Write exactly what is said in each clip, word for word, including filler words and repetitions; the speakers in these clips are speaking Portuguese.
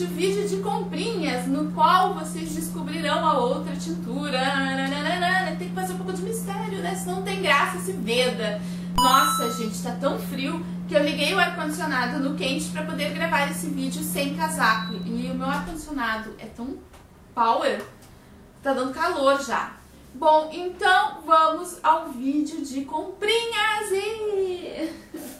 gente, o vídeo de comprinhas, no qual vocês descobrirão a outra tintura. Tem que fazer um pouco de mistério, né? Senão não tem graça, se veda. Nossa, gente, tá tão frio que eu liguei o ar-condicionado no quente pra poder gravar esse vídeo sem casaco. E o meu ar-condicionado é tão power, tá dando calor já. Bom, então vamos ao vídeo de comprinhas e...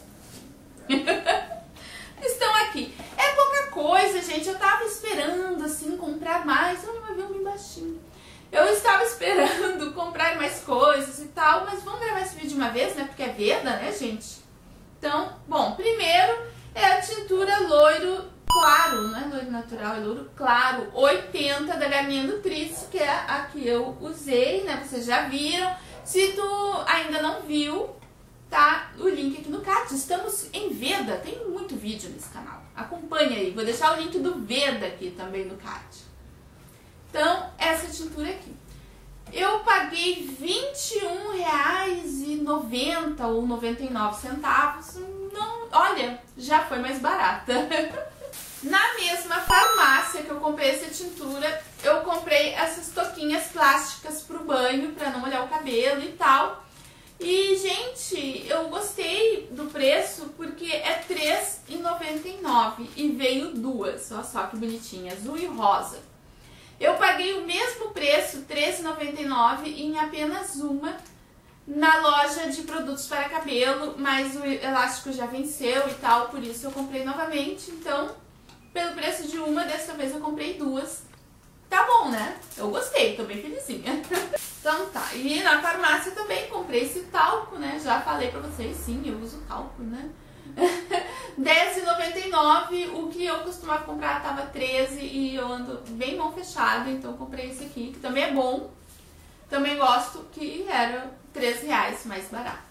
Estão aqui. É pouca coisa, gente. Eu tava esperando, assim, comprar mais. Olha, vai ver um bem baixinho. Eu estava esperando comprar mais coisas e tal, mas vamos gravar esse vídeo de uma vez, né? Porque é veda, né, gente? Então, bom, primeiro é a tintura loiro claro, não é loiro natural, é loiro claro, oitenta da Garnier Nutrice, que é a que eu usei, né? Vocês já viram. Se tu ainda não viu, tá o link aqui no card. Estamos em Veda, tem muito vídeo nesse canal. Acompanha aí, vou deixar o link do Veda aqui também no card. Então, essa tintura aqui. Eu paguei vinte e um reais e noventa ou noventa e nove centavos. Não, olha, já foi mais barata. Na mesma farmácia que eu comprei essa tintura, eu comprei essas touquinhas plásticas pro banho, pra não molhar o cabelo e tal. E, gente, eu gostei do preço porque é três reais e noventa e nove centavos e veio duas, olha só que bonitinha, azul e rosa. Eu paguei o mesmo preço, três reais e noventa e nove centavos, em apenas uma na loja de produtos para cabelo, mas o elástico já venceu e tal, por isso eu comprei novamente. Então, pelo preço de uma, dessa vez eu comprei duas. Tá bom, né? Eu gostei, tô bem felizinha. Então tá, e na farmácia também comprei esse talco, né? Já falei pra vocês, sim, eu uso talco, né? dez reais e noventa e nove centavos, o que eu costumava comprar tava treze reais e eu ando bem mão fechada, então comprei esse aqui, que também é bom. Também gosto, que era treze reais mais barato.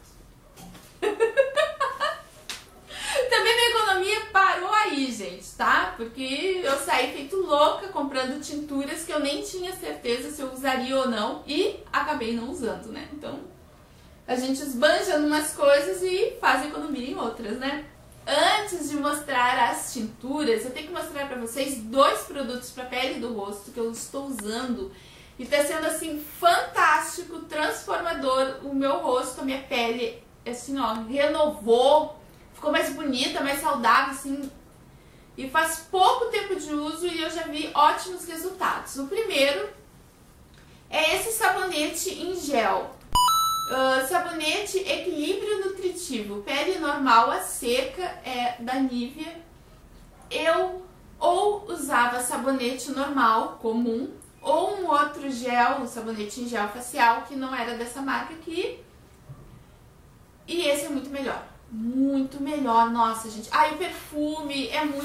Também minha economia parou aí, gente, tá? Porque eu saí feito louca comprando tinturas que eu nem tinha certeza se eu usaria ou não e acabei não usando, né? Então, a gente esbanja em umas coisas e faz economia em outras, né? Antes de mostrar as tinturas, eu tenho que mostrar pra vocês dois produtos pra pele do rosto que eu estou usando. E tá sendo, assim, fantástico, transformador o meu rosto, a minha pele, assim, ó, renovou. Ficou mais bonita, mais saudável, assim, e faz pouco tempo de uso e eu já vi ótimos resultados. O primeiro é esse sabonete em gel. Uh, sabonete Equilíbrio Nutritivo, pele normal a seca, é da Nivea. Eu ou usava sabonete normal, comum, ou um outro gel, um sabonete em gel facial, que não era dessa marca aqui. E esse é muito melhor. Muito melhor, nossa, gente. Ai, o perfume é muito...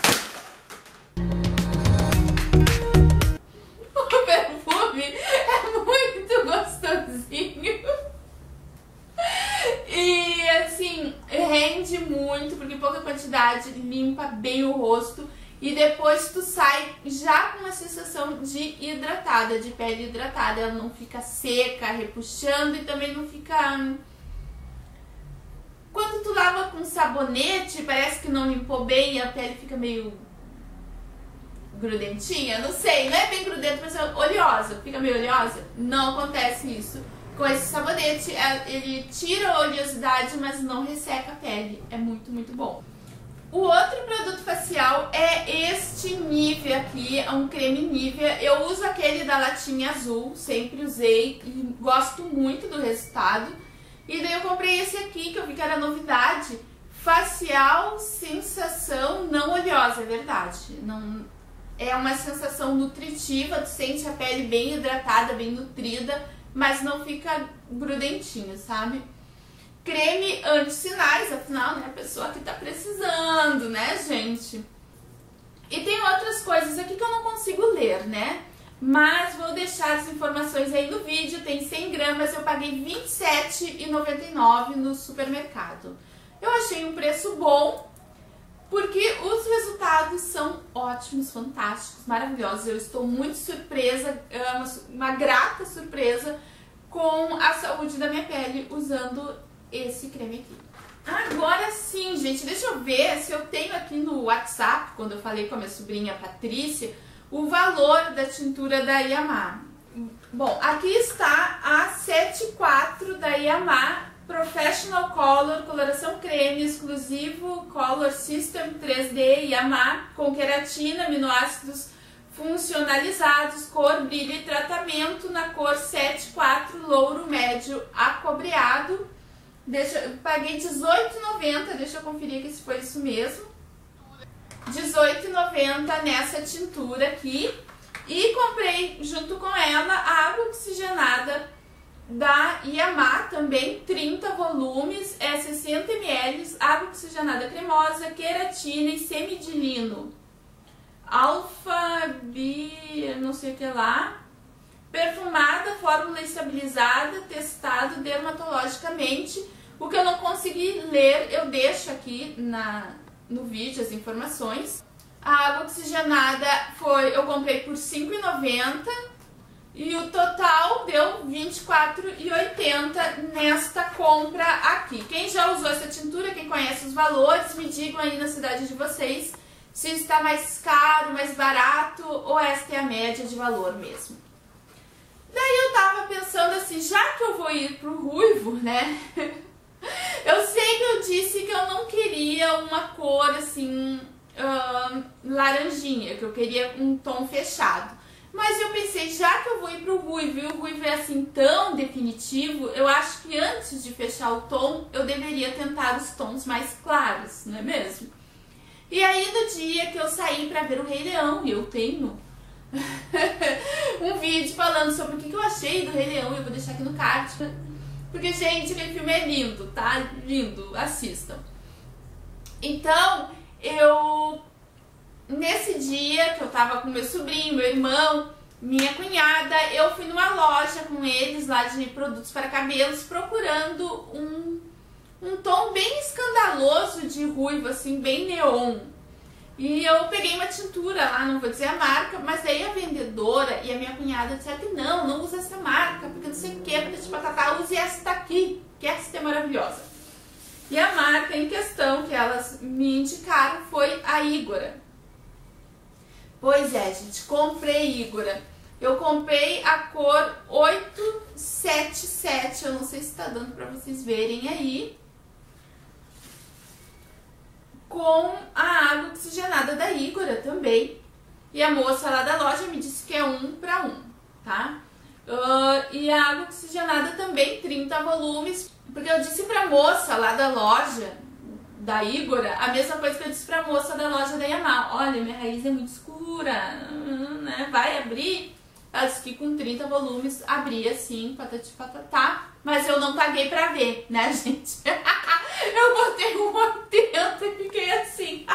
O perfume é muito gostosinho. E, assim, rende muito, porque pouca quantidade limpa bem o rosto. E depois tu sai já com uma sensação de hidratada, de pele hidratada. Ela não fica seca, repuxando e também não fica... Quando tu lava com sabonete, parece que não limpou bem e a pele fica meio grudentinha, não sei, não é bem grudenta, mas é oleosa, fica meio oleosa. Não acontece isso. Com esse sabonete, ele tira a oleosidade, mas não resseca a pele. É muito, muito bom. O outro produto facial é este Nivea aqui, é um creme Nivea. Eu uso aquele da latinha azul, sempre usei e gosto muito do resultado. E daí eu comprei esse aqui, que eu vi que era novidade, facial sensação não oleosa, é verdade. Não, é uma sensação nutritiva, tu sente a pele bem hidratada, bem nutrida, mas não fica grudentinho, sabe? Creme anti-sinais, afinal, né, a pessoa que tá precisando, né, gente? E tem outras coisas aqui que eu não consigo ler, né? Mas vou deixar as informações aí no vídeo. Tem cem gramas, eu paguei vinte e sete reais e noventa e nove centavos no supermercado. Eu achei um preço bom, porque os resultados são ótimos, fantásticos, maravilhosos. Eu estou muito surpresa, uma, uma grata surpresa com a saúde da minha pele usando esse creme aqui. Agora sim, gente, deixa eu ver se eu tenho aqui no WhatsApp, quando eu falei com a minha sobrinha Patrícia, o valor da tintura da Yamaha. Bom, aqui está a setenta e quatro da Yamaha Professional Color, coloração creme, exclusivo Color System três D Yamaha, com queratina, aminoácidos funcionalizados, cor, brilho e tratamento na cor setenta e quatro, louro médio acobreado. Deixa, eu paguei dezoito reais e noventa centavos, deixa eu conferir aqui se foi isso mesmo. dezoito reais e noventa centavos nessa tintura aqui. E comprei junto com ela a água oxigenada da Yamaha, também trinta volumes, é sessenta mililitros, água oxigenada cremosa, queratina e semidilino. Alfa, bi, não sei o que lá. Perfumada, fórmula estabilizada, testado dermatologicamente. O que eu não consegui ler, eu deixo aqui na, no vídeo as informações. A água oxigenada foi, eu comprei por cinco reais e noventa centavos e o total deu vinte e quatro reais e oitenta centavos nesta compra aqui. Quem já usou essa tintura, quem conhece os valores, me digam aí na cidade de vocês se está mais caro, mais barato ou esta é a média de valor mesmo. Daí eu tava pensando assim, já que eu vou ir pro ruivo, né? Eu sei que eu disse que eu não queria uma cor assim, uh, laranjinha, que eu queria um tom fechado. Mas eu pensei, já que eu vou ir pro ruivo e o ruivo é assim tão definitivo, eu acho que antes de fechar o tom, eu deveria tentar os tons mais claros, não é mesmo? E aí no dia que eu saí pra ver o Rei Leão, e eu tenho um vídeo falando sobre o que eu achei do Rei Leão, eu vou deixar aqui no card. Porque, gente, aquele filme é lindo, tá? Lindo, assistam. Então, eu... Nesse dia que eu tava com meu sobrinho, meu irmão, minha cunhada, eu fui numa loja com eles lá de produtos para cabelos, procurando um, um tom bem escandaloso de ruivo, assim, bem neon. E eu peguei uma tintura lá, não vou dizer a marca, mas daí a vendedora e a minha cunhada disseram que não, não usa essa marca, porque não sei o que, porque de batata, use esta aqui, que esta é maravilhosa. E a marca em questão que elas me indicaram foi a Igora. Pois é, gente, comprei Igora. Eu comprei a cor oito sete sete, eu não sei se tá dando pra vocês verem aí, com a água oxigenada da Igora também. E a moça lá da loja me disse que é um para um, tá? Uh, e a água oxigenada também, trinta volumes, porque eu disse pra moça lá da loja da Igora a mesma coisa que eu disse pra moça da loja da Yamaha. Olha, minha raiz é muito escura, né? Vai abrir? Ela disse que com trinta volumes abria sim, patati patatá, mas eu não paguei pra ver, né, gente? Eu botei um oitenta e fiquei assim.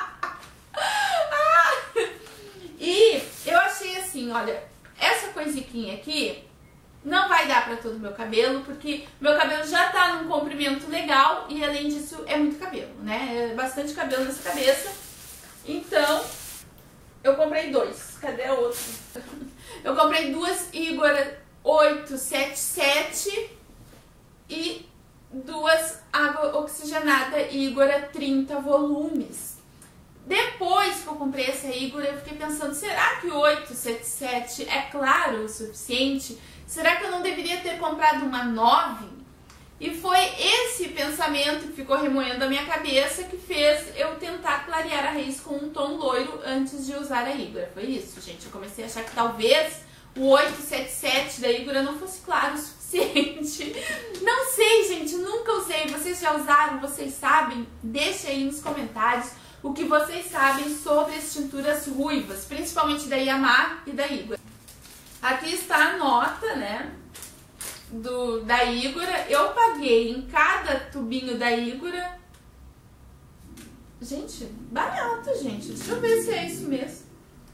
E eu achei assim, olha, essa coisiquinha aqui não vai dar pra todo o meu cabelo, porque meu cabelo já tá num comprimento legal e além disso é muito cabelo, né? É bastante cabelo nessa cabeça. Então, eu comprei dois. Cadê a outra? Eu comprei duas Igora oito sete sete e duas água oxigenada Igora trinta volumes. Depois que eu comprei essa Igora, eu fiquei pensando, será que o oito sete sete é claro o suficiente? Será que eu não deveria ter comprado uma nove? E foi esse pensamento que ficou remoendo a minha cabeça que fez eu tentar clarear a raiz com um tom loiro antes de usar a Igora. Foi isso, gente. Eu comecei a achar que talvez o oito sete sete da Igora não fosse claro o suficiente. Não sei, gente. Nunca usei. Vocês já usaram? Vocês sabem? Deixa aí nos comentários o que vocês sabem sobre as tinturas ruivas, principalmente da Yamaha e da Igora. Aqui está a nota, né, do, da Igora. Eu paguei em cada tubinho da Igora. Gente, barato, gente. Deixa eu ver se é isso mesmo.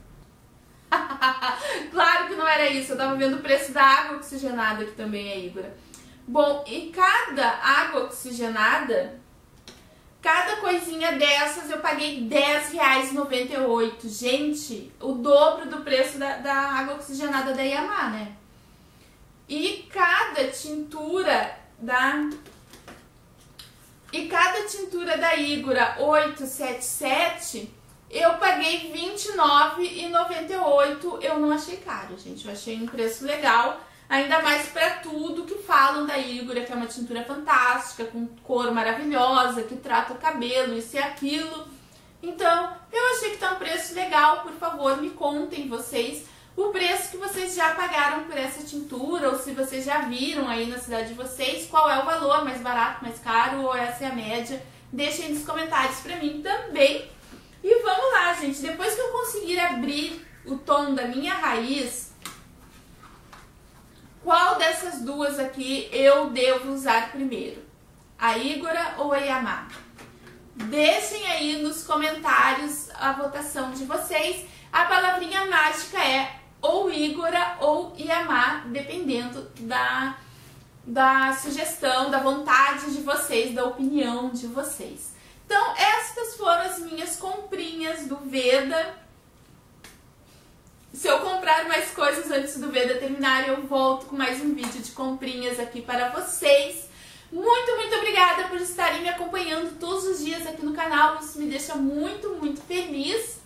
Claro que não era isso. Eu tava vendo o preço da água oxigenada, que também é Igora. Bom, e cada água oxigenada, cada coisinha dessas eu paguei dez reais e noventa e oito centavos. Gente, o dobro do preço da, da água oxigenada da Yamaha, né? E cada tintura da E cada tintura da Igora oito sete sete, eu paguei vinte e nove reais e noventa e oito centavos. Eu não achei caro, gente. Eu achei um preço legal. Ainda mais para tudo que falam da Igora, que é uma tintura fantástica, com cor maravilhosa, que trata o cabelo, isso e aquilo. Então, eu achei que tá um preço legal. Por favor, me contem vocês o preço que vocês já pagaram por essa tintura, ou se vocês já viram aí na cidade de vocês, qual é o valor, mais barato, mais caro, ou essa é a média. Deixem nos comentários pra mim também. E vamos lá, gente. Depois que eu conseguir abrir o tom da minha raiz, qual dessas duas aqui eu devo usar primeiro? A Igora ou a Yamaha? Deixem aí nos comentários a votação de vocês. A palavrinha mágica é ou Igora ou Yamaha, dependendo da, da sugestão, da vontade de vocês, da opinião de vocês. Então, estas foram as minhas comprinhas do Veda. Se eu comprar mais coisas antes do Veda terminar, eu volto com mais um vídeo de comprinhas aqui para vocês. Muito, muito obrigada por estarem me acompanhando todos os dias aqui no canal. Isso me deixa muito, muito feliz.